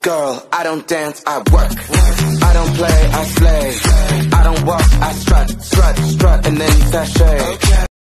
Girl, I don't dance, I work. I don't play, I slay. I don't walk, I strut, strut, strut, and then sashay.